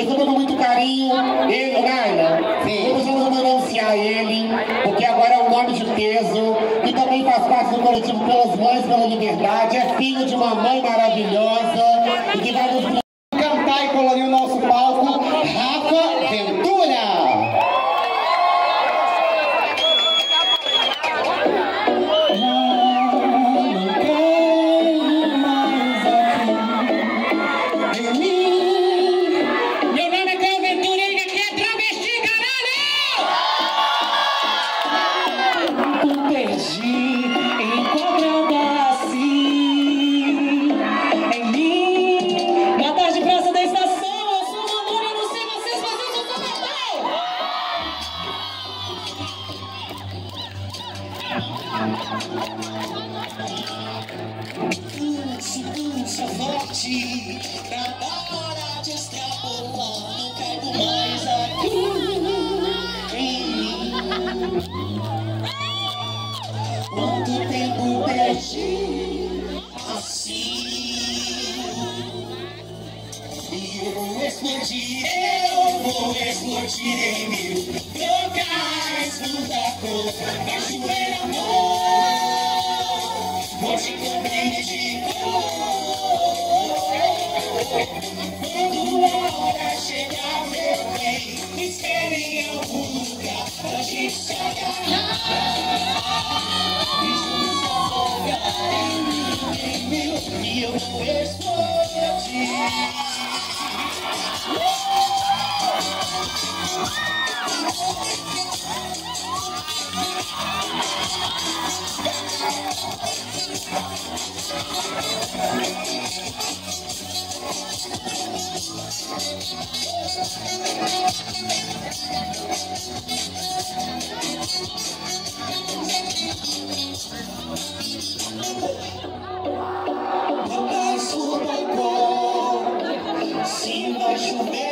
receba com muito carinho ele, Naila. Vamos homenagear ele, porque agora é um nome de peso, que também faz parte do coletivo Pelas Mães pela Liberdade, é filho de uma mãe maravilhosa, e que vai nos cantar e colorir o nosso palco, Rafa Ventura. Sou forte, na hora de extrapolar, não caibo mais aqui em mim. Quanto tempo perdi assim, e eu vou explodir em mil locais, muita cor, vai chover amor, vou te compreender. Quando a hora chegar, meu bem, me espere em algum lugar pra gente se agarrar e juntos afogar em mil e eu vou explodir. Vai chover.